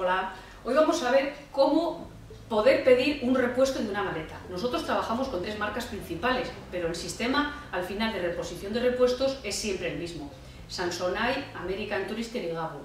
Hola, hoy vamos a ver cómo poder pedir un repuesto de una maleta. Nosotros trabajamos con 3 marcas principales, pero el sistema al final de reposición de repuestos es siempre el mismo: Samsonite, American Tourister y Gabon.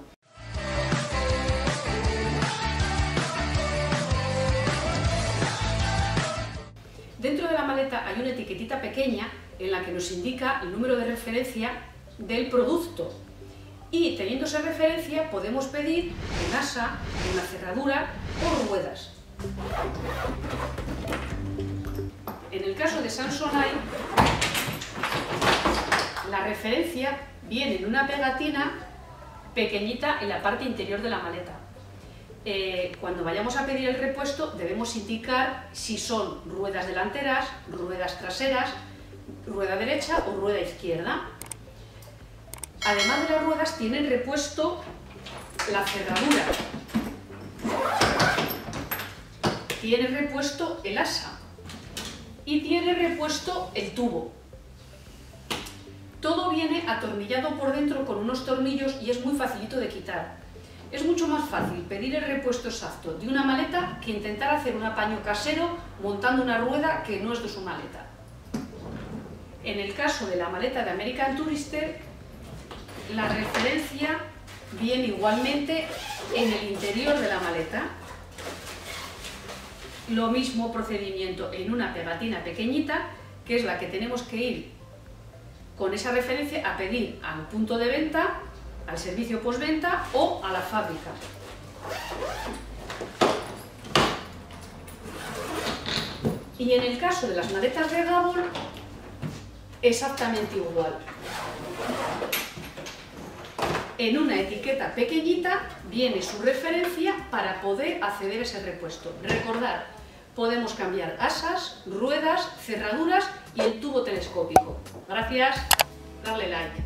Dentro de la maleta hay una etiquetita pequeña en la que nos indica el número de referencia del producto. Y teniendo esa referencia podemos pedir un asa, una cerradura o ruedas. En el caso de Samsonite, la referencia viene en una pegatina pequeñita en la parte interior de la maleta. Cuando vayamos a pedir el repuesto debemos indicar si son ruedas delanteras, ruedas traseras, rueda derecha o rueda izquierda. Además de las ruedas, tienen repuesto la cerradura, tiene repuesto el asa y tiene repuesto el tubo. Todo viene atornillado por dentro con unos tornillos y es muy facilito de quitar. Es mucho más fácil pedir el repuesto exacto de una maleta que intentar hacer un apaño casero montando una rueda que no es de su maleta. En el caso de la maleta de American Tourister, la referencia viene igualmente en el interior de la maleta. Lo mismo procedimiento en una pegatina pequeñita, que es la que tenemos que ir con esa referencia a pedir al punto de venta, al servicio postventa o a la fábrica. Y en el caso de las maletas de Gabon, exactamente igual. En una etiqueta pequeñita viene su referencia para poder acceder a ese repuesto. Recordad, podemos cambiar asas, ruedas, cerraduras y el tubo telescópico. Gracias, darle like.